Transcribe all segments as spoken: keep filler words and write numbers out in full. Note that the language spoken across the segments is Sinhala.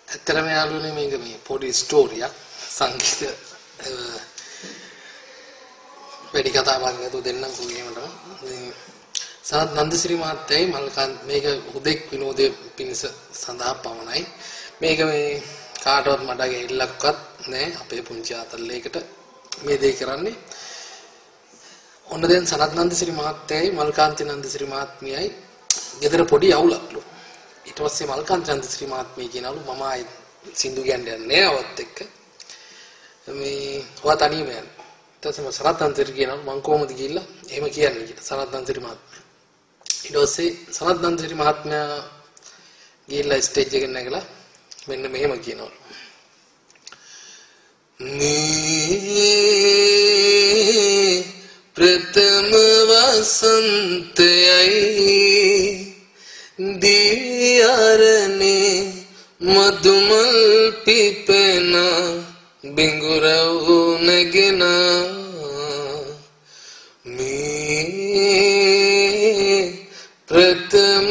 ඇත්තටම යාළුවනේ මේක මේ පොඩි ස්ටෝරියක් සංගීත වැඩි කතාවක් නේද දෙන්නම් කොහේමද සනත් නන්දසිරි මහත්තයයි මල්කාන්ත මේක උදෙක් විනෝදයේ පිණිස සඳහා පමණයි මේක මේ කාටවත් මඩගේ ඉල්ලක්වත් නෑ අපේ පුංචි ආතල්ලේකට මේ දේ කරන්නේ ඔන්න දැන් සනත් නන්දසිරි මහත්තයයි මල්කාන්ත නන්දසිරි මහත්මියයි ගෙදර පොඩි අවුලක්ලු ඊට පස්සේ මල්කාන්ත නන්දසිරි මහත්මිය කියනලු මම ආයි සින්දු කියන්නේ නෑ අවත් එක්ක මේ ඔයා තනියම යන්න ඊට පස්සේ සනත් නන්දසිරි කියනලු මං කොහොමද ගිහිල්ලා එහෙම කියන්නේ කියලා සනත් නන්දසිරි මහත්මිය ඊට පස්සේ සනත් නන්දසිරි මහත්මයා ගිහිල්ලා ස්ටේජ් එකෙන් නැගලා මෙන්න මෙහෙම කියනවලු මේ ප්‍රථම වසන්තයයි දියරනේ මදුමල් පිපෙන බිඟුරව නැගෙන මේ ප්‍රථම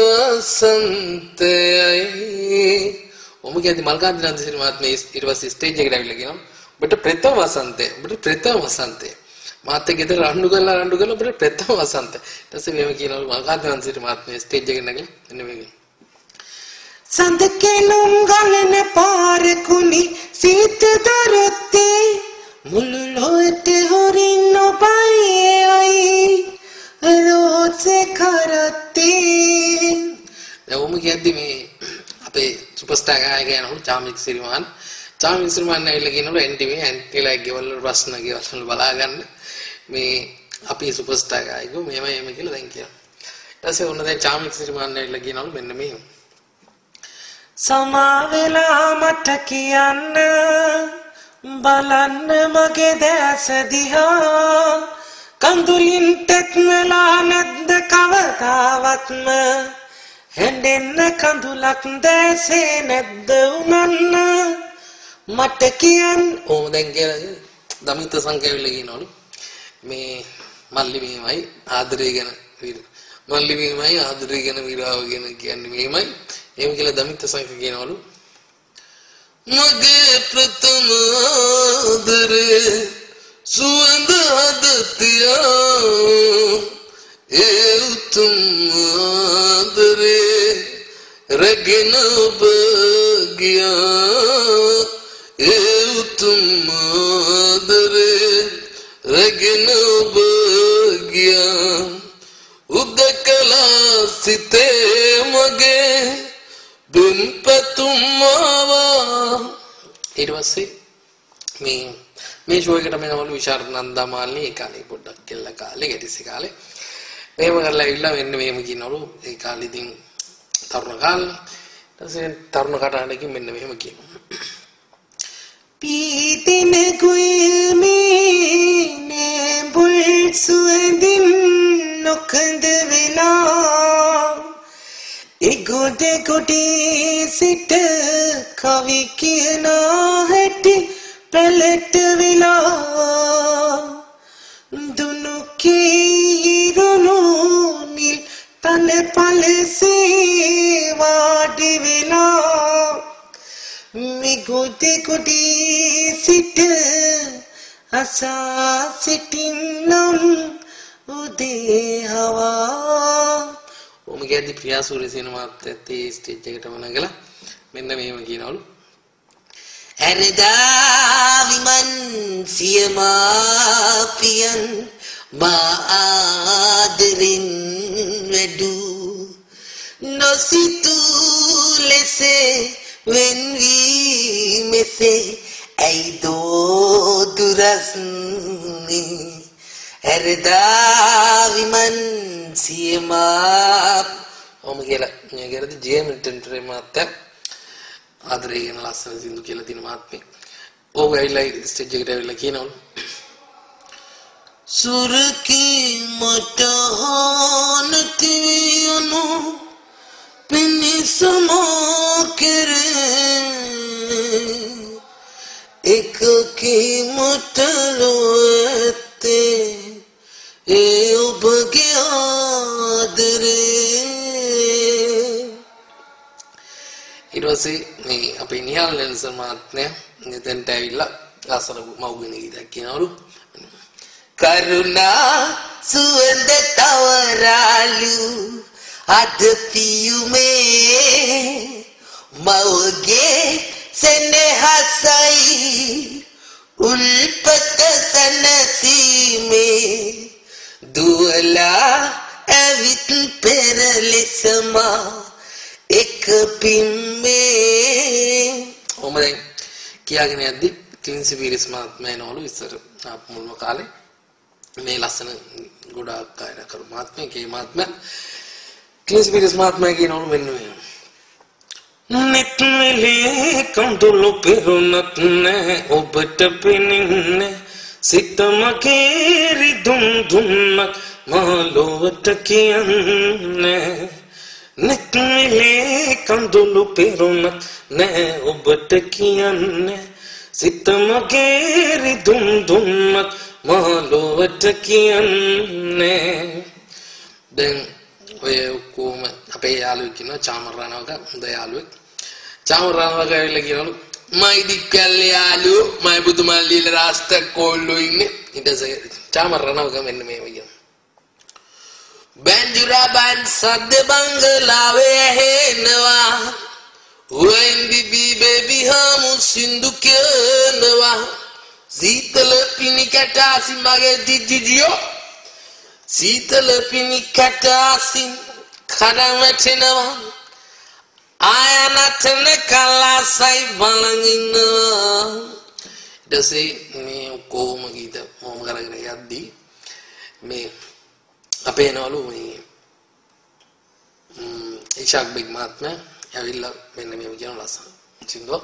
වසන්තයයි ඔම කියද්දි මල්කාන්ත නන්දසිරි මහත්මිය ඊට පස්සේ ස්ටේජ් එකට ඇවිල්ලා කියනවා ඔබට ප්‍රථම වසන්තය ඔබට ප්‍රථම වසන්තය මාත් එක්ක ගෙදර රණ්ඩු කරලා රණ්ඩු කරලා ඔබට ප්‍රථම වසන්තය ඊට පස්සේ මෙහෙම කියනවා මල්කාන්ත නන්දසිරි මහත්මිය ස්ටේජ් එකට නැගලා එන්න මේක සඳකෙනුම් ගලන පාරකුනි සීත දරත්තේ මුළු ලොවට හොරින් නොබයි රෝසේ කරත්තේ දැන් ඔම කියද්දි මේ අපේ සුපර්ස්ටාර් ගායකයන්හු චාමික් සිරිමාන් චාමික් සිරිමාන් ඇවිල්ලා කියනවලු එන්ටීවී ඇන්ටිලා ගෙවල් වල ප්‍රශ්න ගෙවල් වල බලා ගන්න මේ අපි සුපර්ස්ටාර් ගායකයෝ මෙහෙම එහෙම කියලා දැන් කියනවා ඊට පස්සේ ඔන්න දැන් චාමික් සිරිමාන් ඇවිල්ලා කියනවලු මෙන්න මෙහෙම සමාවෙලා මට කියන්න බලන්න මගේ දැස දිහා කඳුලින් තෙත්නලා නැද්ද කවදාවත්ම හැඬෙන්න කඳුලක් දැසේ නැද්ද උනන්න මට කියන්න ඕම දැන් කියලා දමිත සංකේවිල කියනවලු මේ මල්ලි මෙහෙමයි ආදරය ගැන මල්ලි මෙහෙමයි ආදරය ගැන විරාව ගැන කියන්නේ මෙහෙමයි එහෙම කියලා දමිත සංක කියනවලු මගේ ප්‍රථම ආදරේ සුවඳ හදතියා ඒ උතුම් ආදරේ රැගෙන ඔබ ගියා ඒ උතුම් ආදරේ රැගෙන ඔබ ගියා උදකලා සිතේ මගේ දුන් පතුම් ආවා ඊට පස්සේ මේ මේ ෂෝ එකට මෙනවලු විශාරද නන්දා මාලිනී ඒ කාලේ පොඩ්ඩක් කෙල්ල කාලේ ගැටිසි කාලේ මෙහෙම කරලා ඇවිල්ලා මෙන්න මෙහෙම කියනවලු ඒ කාලේ ඉතින් තරුණ කාලේ ඊට පස්සේ තරුණ කටහඬකින් මෙන්න මෙහෙම කියනවා පීතින කුල්මීනේ බුල් සුවඳින් නොකඳ වෙලා එගොඩ ගොඩේ සිට කවි කියන හැටි පැලට වෙලා දුනු කීරුණු නිල් තන පලසේ වාඩි වෙලා මිගොඩ ගොඩේ සිට අසා සිටින්නම් උදේ හවා ඔම කියද්දි ප්‍රියා සූරියසේන මාත්‍යත් ඒ ස්ටේජ් එකටම නගලා මෙන්න මෙහෙම කියනවලු ඇරදා විමන් සියමාපියන් මා ආදරෙන් වැඩු නොසිතූ ලෙස වෙන්වී මෙසේ ඇයිදෝ දුරස්නේ ඇරදා විමන් සියමාප ඔම කියලා මේ කරද්දි ජේමිල්ටන් ට්‍රේ මාත්‍යක් ආදරේ ගැන ලස්සන සින්දු කියලා දින මාත්මේ ඕක ඇවිල්ලා ස්ටේජ් එකට ඇවිල්ලා කියනවලු සුරකී මට හානති යනු පිනිසමා කෙරේ එකකී මට ලොවත්තේ ඒ ඔබගේ ආදරේ ඊට පස්සේ මේ අපේ නිහාල් නෙල්සන් මහත්මයා මෙතෙන්ට ඇවිල්ලා ආසන මව්ගෙන ගීතයක් කියනවලු. කරුණා සුවඳ තවරාලු අද පියුමේ මවගේ සෙනෙහසයි උල්පත සනසීමේ දුවලා ඇවිත් පෙරලෙසමා එක පිම්මේ ඔහොම දැන් කියාගෙන යද්දි ක්ලින්සි පීරිස් මහත්මයා එනවලු ඉස්සර ආපු මුල්ම කාලේ මේ ලස්සන ගොඩාක් ගායනා කරු මහත්මයා කේ මහත්මයා ක්ලින්සි පීරිස් මහත්මයා කියනවලු මෙන්න මේ නිත්මලේ කඳුළු පෙරුණත් නෑ ඔබට පෙනෙන්නේ සිතම කේරි දුම් දුම්මක් මාලොවට කියන්නේ නිත්මලේ කඳුළු පෙරුණත් නෑ ඔබට කියන්නේ සිතම කේරි දුම් දුම්මක් මාලොවට කියන්නේ දැන් ඔය කොහොම අපේ යාළුවෙක් කියනවා චාමරානවක හොඳ යාළුවෙක් චාමරානවක ඇවිල්ලා කියනවලු මයි දික්කල් යාළුවෝ මයි බුදුමල්ලිල රාස්ත කොල්ලෝ ඉන්නේ ඊට පස්සේ චාමරානවක මෙන්න මේව කියනවා බැංජුරා බන් සද්ද බංගලාවේ ඇහෙනවා when baby baby හමු සින්දු කියනවා සීතල පිණි කැටාසි මගේ දිදිදියෝ සීතල පිණි කැටාසින් කඩවැටෙනවා ආයනතන කලාසයි බලන් ඉන්නවා ඊට පස්සේ මේ කොහොම ගීත මොම කරගෙන යද්දී මේ අපේ නවලු මේ ඉෂාක් බෙග් මහත්මයා ඇවිල්ලා මෙන්න මේව කියන ලස්සන සින්දුව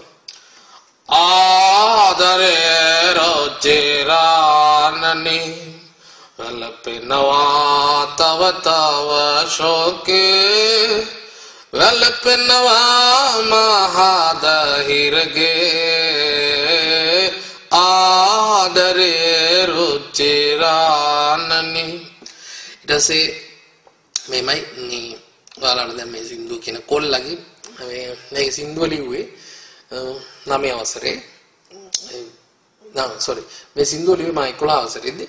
ආදරේ රොජිරානනි වැළපෙනවා තව තව ශෝකේ වැළපෙනවා මහදහිරගේ ආදරේ රුචිරානනි ඊට පස්සේ මේමයි මේ ඔයාලට දැන් මේ සින්දුව කියන කොල්ලගේ මේ මේක සින්දුව ලිව්වේ නවය අවසරේ නා සෝරි මේ සින්දුව ලිව්වේ මම එකොළහ අවසරේදී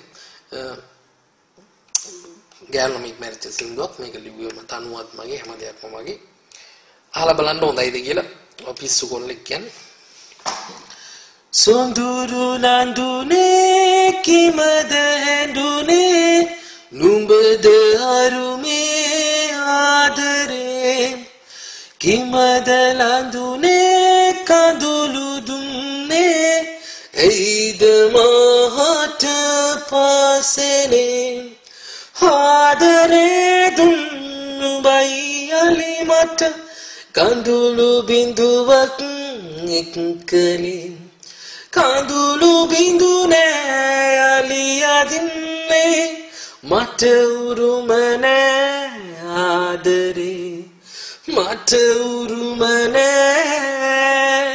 ගෑනු මික් මැරිච්ච සින්දුවක් මේක ලිව්වේ මම තනුවත් මගේ හැම දෙයක්ම මගේ අහලා බලන්න හොඳයිද කියලා පිස්සු කොල්ලෙක් කියන්නේ සොඳුරු නඳුනේ කිමද ඇඬුනේ නුඹද අරුමේ ආදරේ කිමද ලඳුනේ කඳුළු දුන්නේ එයිද මහට පාසලේ ආදරේ දුන්නුබයි අලි මට කඳුළු බිඳුවක් එක්කලේ කඳුළු බිඳු නෑ අලි අදින්නේ මට උරුම නෑ ආදරේ මට උරුම නෑ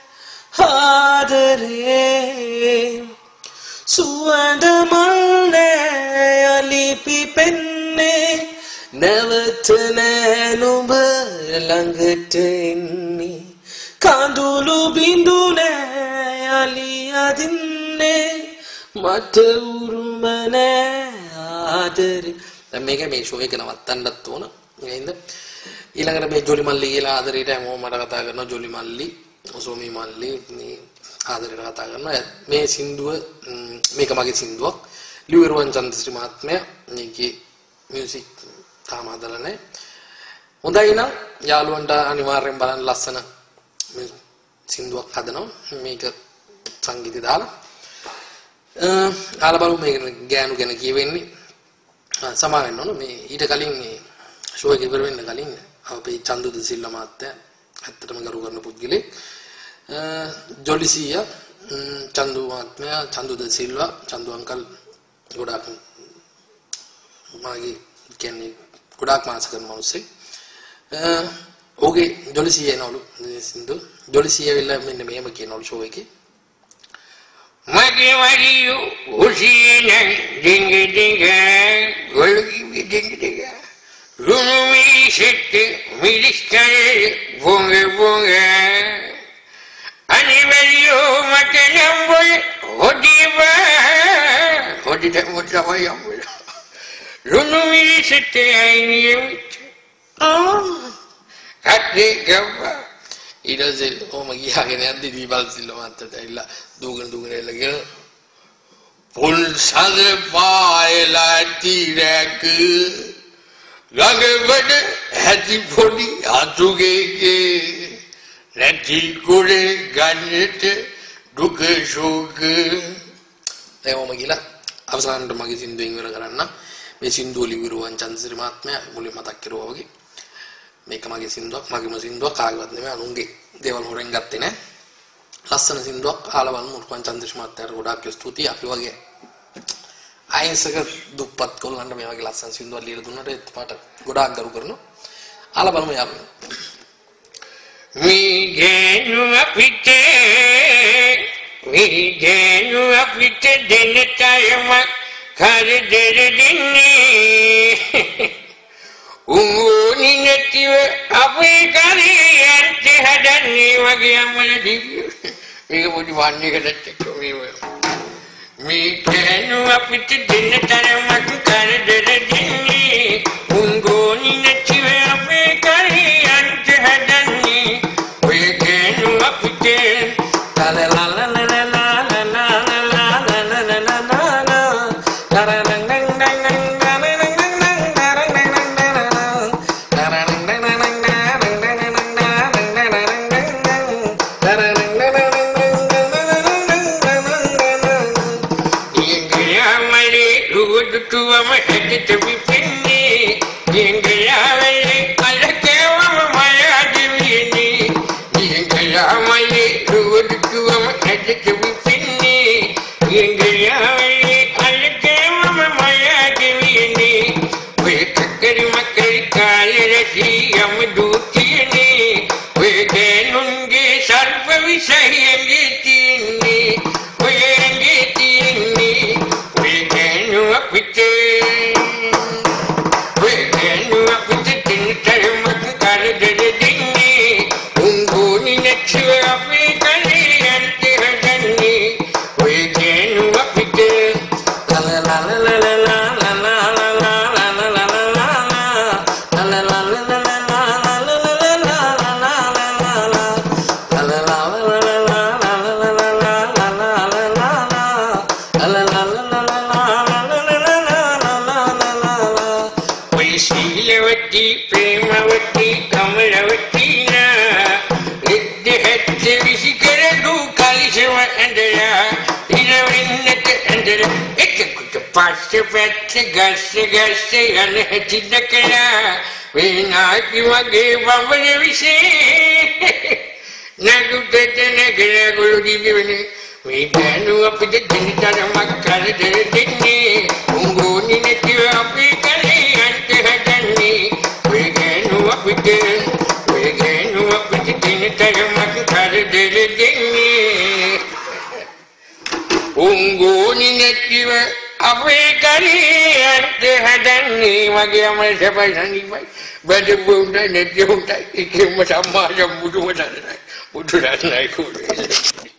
ආදරේ සුවඳ මල් නෑ අලි පිපෙන්නේ නැවත නෑ නුඹ ළඟට එන්නේ කඳුළු බිඳු නෑ අලි අදින්නේ මට උරුම නෑ ආදරේ දැන් මේක මේ ෂෝ එක නවත්තන්නත් ඕන නේද ඊළඟට මේ ජොලි මල්ලි කියලා ආදරේට හැමෝම මට කතා කරනවා ජොලි මල්ලි ඔසෝමි මල්ලි මේ ආදරේට කතා කරනවා මේ සින්දුව මේක මගේ සින්දුවක් ලියුරුවන් චන්ද්‍රශ්‍රී මහත්මයා මේකේ මියුසික් තාම හදලා නැහැ හොඳයි නම් යාළුවන්ට අනිවාර්යෙන් බලන්න ලස්සන සින්දුවක් හදනවා මේක සංගීතය දාලා ආලා බලමු මේක ගෑනු ගැන කියවෙන්නේ සමා වෙන්න ඕන මේ ඊට කලින් මේ ෂෝ එක ඉවර වෙන්න කලින් අපේ චන්දු ද සිල්වා මහත්තයා ඇත්තටම ගරු කරන පුද්ගලෙක් ජොලිසියා චන්දු මහත්මයා චන්දු ද සිල්වා චන්දු අංකල් ගොඩාක් මාගේ කියන්නේ ගොඩාක් මාස කරන මිනිස්සෙක් ඕකේ ජොලිසියා එනවලු සින්දු ජොලිසියා වෙලා මෙන්න මෙහෙම කියනවලු ෂෝ එකේ මගේ වලියු උසිනේ ඩිංග ඩිංග ඔලුගේ ඩිංග ඩිංග Runumi sitte miliskare bunga bunga Animalio makanamboy hodiba hodida mudawa yamboy Runumi sitte ainiyamit Ah Ate gabba ඊට පස්සේ ඔහම ගියාගෙන යද්දි දීපල් සිල්ල මහත්තයාට ඇවිල්ලා දුවගෙන දුවගෙන එළගෙන පොල් සඳ පායලා තිරක ගඟවඩ ඇති පොඩි අතුගේගේ නැති කුරේ ගන්නට දුක ශෝක දැන් ඔහම ගිහලා අවසානට මගේ සින්දුවෙන් ඉවර කරන්න මේ සින්දුව ලිවිරුවන් චන්ද්‍රසිරි මහත්මයා මුලින් මතක් කරුවා වගේ මේක මගේ සින්දුවක් මගේම සින්දුවක් කාගේවත් නෙමෙයි අනුන්ගේ දේවල් හොරෙන් ගත්තේ නෑ ලස්සන සින්දුවක් අහලා බලමු මුරුවන් චන්ද්‍රසිරි මහත්තයාට ගොඩාක් ස්තුතියි අපි වගේ අයින්සක දුප්පත් කොල්ලන්ට මේ වගේ ලස්සන සින්දුවක් ලියලා දුන්නට ඒත් පාට ගොඩාක් ගරු කරනවා අහලා බලමු යාළුවෝ මේ ගේනු අපිට මේ ගේනු අපිට දෙන්න තරමක් කරදර දෙන්නේ උංගෝනි නැතිව අපේ කරේයන්ට හදන්නේ වගේ අම්මල දිව්‍ය මේක පොඩි වන්නේ කඩත් එක්ක මේ මේ කෑනු අපිට දෙන්න තරමක් කරදර දෙන්නේ උංගෝනි නැතිව අපේ කරේයන්ට හදන්නේ ඔය කෑනු අපිට Gase gase ane tinakaya vinaki wage bambane vise nagu tete negara gulu dibine me kanu apide dinitara makkala dere dinni ungoni netiwa api kale ante hadanni me kanu apide me kanu apide dinitara makkala dere dinni ungoni netiwa api kale hadani wagi amal siapa yang baik pada bunda nanti bunda ikhlas sama sama budu mana budu nak naik.